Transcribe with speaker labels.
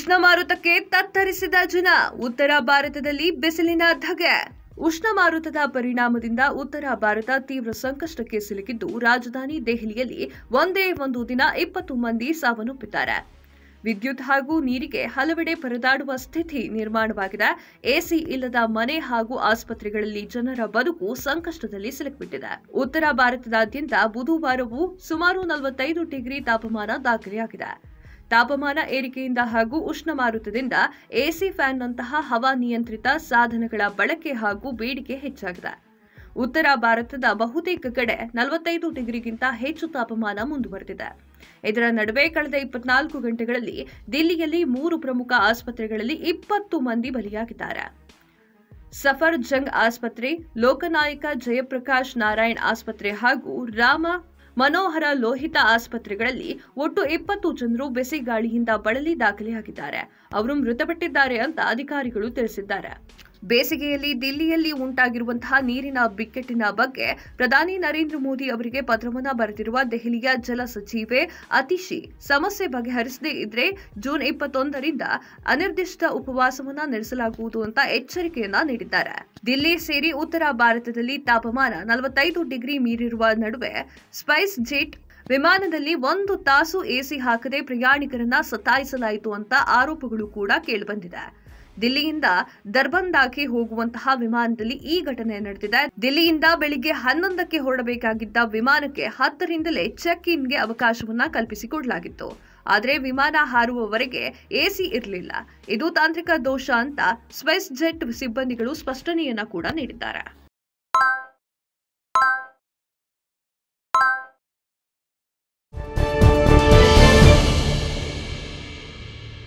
Speaker 1: ಉಷ್ಣ ಮಾರುತಕ್ಕೆ ತತ್ತರಿಸಿದ ಜನ. ಉತ್ತರ ಭಾರತದಲ್ಲಿ ಬಿಸಿಲಿನ ಧಗೆ. ಉಷ್ಣ ಮಾರುತದ ಪರಿಣಾಮದಿಂದ ಉತ್ತರ ಭಾರತ ತೀವ್ರ ಸಂಕಷ್ಟಕ್ಕೆ ಸಿಲುಕಿದ್ದು, ರಾಜಧಾನಿ ದೆಹಲಿಯಲ್ಲಿ ಒಂದೇ ಒಂದು ದಿನ 20 ಮಂದಿ ಸಾವನ್ನಪ್ಪಿದ್ದಾರೆ. ವಿದ್ಯುತ್ ಹಾಗೂ ನೀರಿಗೆ ಹಲವೆಡೆ ಪರದಾಡುವ ಸ್ಥಿತಿ ನಿರ್ಮಾಣವಾಗಿದೆ. ಎಸಿ ಇಲ್ಲದ ಮನೆ ಹಾಗೂ ಆಸ್ಪತ್ರೆಗಳಲ್ಲಿ ಜನರ ಬದುಕು ಸಂಕಷ್ಟದಲ್ಲಿ ಸಿಲುಕಿಬಿಟ್ಟಿದೆ. ಉತ್ತರ ಭಾರತದಾದ್ಯಂತ ಬುಧವಾರವೂ ಸುಮಾರು 45 ಡಿಗ್ರಿ ತಾಪಮಾನ ದಾಖಲೆಯಾಗಿದೆ. ತಾಪಮಾನ ಏರಿಕೆಯಿಂದ ಹಾಗೂ ಉಷ್ಣ ಮಾರುತದಿಂದ ಎಸಿ ಫ್ಯಾನ್ನಂತಹ ಹವಾನಿಯಂತ್ರಿತ ಸಾಧನಗಳ ಬಳಕೆ ಹಾಗೂ ಬೇಡಿಕೆ ಹೆಚ್ಚಾಗಿದೆ. ಉತ್ತರ ಭಾರತದ ಬಹುತೇಕ ಕಡೆ 45 ಡಿಗ್ರಿಗಿಂತ ಹೆಚ್ಚು ತಾಪಮಾನ ಮುಂದುವರೆದಿದೆ. ಇದರ ನಡುವೆ ಕಳೆದ 24 ಗಂಟೆಗಳಲ್ಲಿ ದಿಲ್ಲಿಯಲ್ಲಿ 3 ಪ್ರಮುಖ ಆಸ್ಪತ್ರೆಗಳಲ್ಲಿ 20 ಮಂದಿ ಬಲಿಯಾಗಿದ್ದಾರೆ. ಸಫರ್ ಜಂಗ್ ಆಸ್ಪತ್ರೆ, ಲೋಕನಾಯಕ ಜಯಪ್ರಕಾಶ್ ನಾರಾಯಣ್ ಆಸ್ಪತ್ರೆ ಹಾಗೂ ರಾಮ ಮನೋಹರ ಲೋಹಿತ ಆಸ್ಪತ್ರೆಗಳಲ್ಲಿ ಒಟ್ಟು 20 ಜನರು ಬಿಸಿಗಾಳಿಯಿಂದ ಬಳಲಿ ದಾಖಲೆಯಾಗಿದ್ದಾರೆ. ಅವರು ಮೃತಪಟ್ಟಿದ್ದಾರೆ ಅಂತ ಅಧಿಕಾರಿಗಳು ತಿಳಿಸಿದ್ದಾರೆ. ಬೇಸಿಗೆಯಲ್ಲಿ ದಿಲ್ಲಿಯಲ್ಲಿ ಉಂಟಾಗಿರುವಂತಹ ನೀರಿನ ಬಿಕ್ಕಟ್ಟಿನ ಬಗ್ಗೆ ಪ್ರಧಾನಿ ನರೇಂದ್ರ ಮೋದಿ ಅವರಿಗೆ ಪತ್ರವನ್ನು ಬರೆದಿರುವ ದೆಹಲಿಯ ಜಲ ಸಚಿವೆ ಅತಿಶಿ, ಸಮಸ್ಯೆ ಬಗೆಹರಿಸದೇ ಇದ್ರೆ ಜೂನ್ 21ರಿಂದ ಅನಿರ್ದಿಷ್ಟ ಉಪವಾಸವನ್ನ ನಡೆಸಲಾಗುವುದು ಅಂತ ಎಚ್ಚರಿಕೆಯನ್ನ ನೀಡಿದ್ದಾರೆ. ದಿಲ್ಲಿ ಸೇರಿ ಉತ್ತರ ಭಾರತದಲ್ಲಿ ತಾಪಮಾನ 45 ಡಿಗ್ರಿ ಮೀರಿರುವ ನಡುವೆ ಸ್ಪೈಸ್ ಜೆಟ್ ವಿಮಾನದಲ್ಲಿ 1 ತಾಸು ಎಸಿ ಹಾಕದೆ ಪ್ರಯಾಣಿಕರನ್ನ ಸತಾಯಿಸಲಾಯಿತು ಅಂತ ಆರೋಪಗಳು ಕೂಡ ಕೇಳಿಬಂದಿದೆ. ದಿಲ್ಲಿಯಿಂದ ದರ್ಬಂದಾಗೆ ಹೋಗುವಂತಹ ವಿಮಾನದಲ್ಲಿ ಈ ಘಟನೆ ನಡೆದಿದೆ. ದಿಲ್ಲಿಯಿಂದ ಬೆಳಿಗ್ಗೆ 11ಕ್ಕೆ ಹೊರಡಬೇಕಾಗಿದ್ದ ವಿಮಾನಕ್ಕೆ 10ರಿಂದಲೇ ಚೆಕ್ ಇನ್ಗೆ ಅವಕಾಶವನ್ನ ಕಲ್ಪಿಸಿಕೊಡಲಾಗಿತ್ತು. ಆದರೆ ವಿಮಾನ ಹಾರುವವರೆಗೆ ಎಸಿ ಇರಲಿಲ್ಲ. ಇದು ತಾಂತ್ರಿಕ ದೋಷ ಅಂತ ಸ್ಪೈಸ್ ಜೆಟ್ ಸಿಬ್ಬಂದಿಗಳು ಸ್ಪಷ್ಟನೆಯನ್ನ ಕೂಡ ನೀಡಿದ್ದಾರೆ.